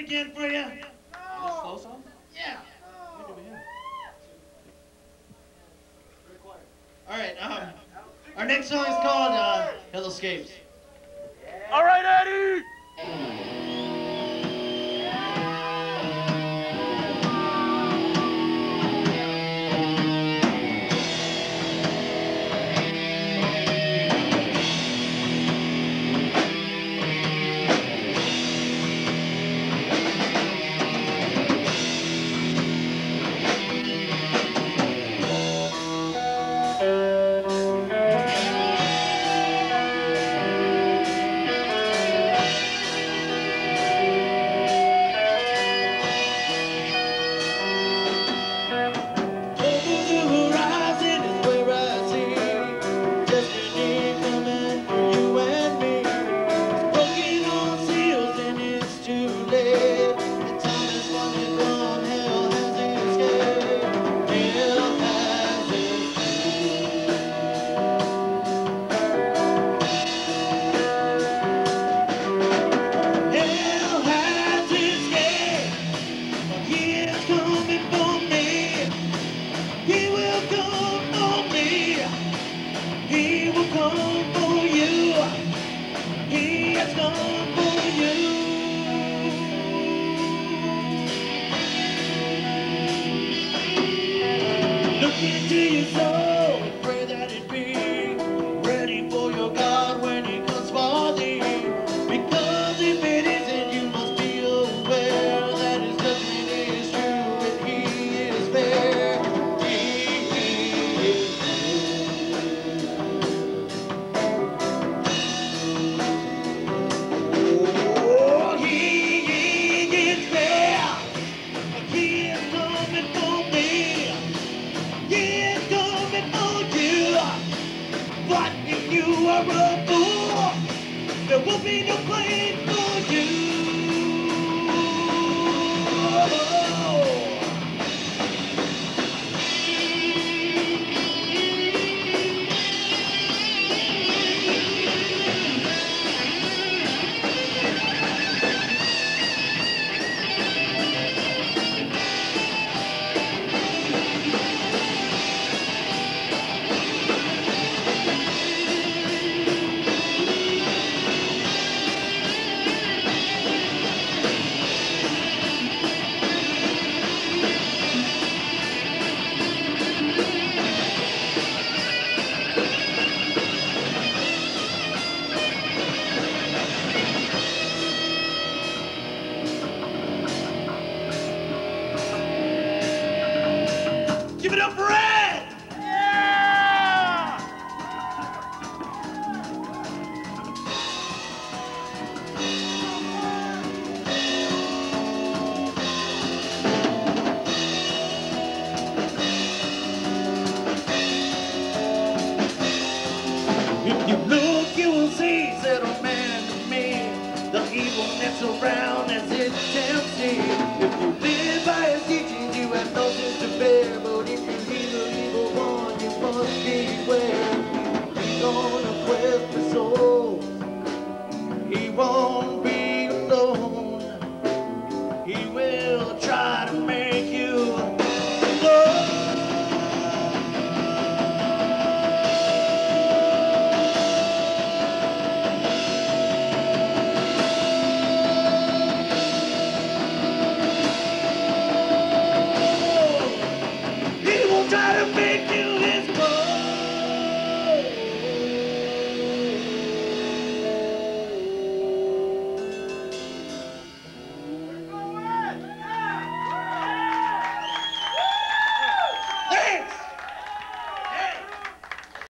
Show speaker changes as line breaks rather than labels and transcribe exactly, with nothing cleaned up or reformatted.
again for you?
This slow song?
Yeah.
What do we have?
All right. Um, our next song is called uh, Hell Escapes.
All right, Eddie!
Into your soul, pray that it be ready for your God when He comes for thee. Because if it isn't, you must be aware that His judgment is true and He is fair. He is oh, He is fair. He is coming for me. Yeah, coming for you. But if you are a fool, there will be no place for you. Give it up for Ed! Yeah! If you look, you will see, said a man to me, the evilness around as it tempts thee. If you live by His teachings, you have no sin to bear. But if you hear the evil one, you must beware. He's on a quest for souls. He won't be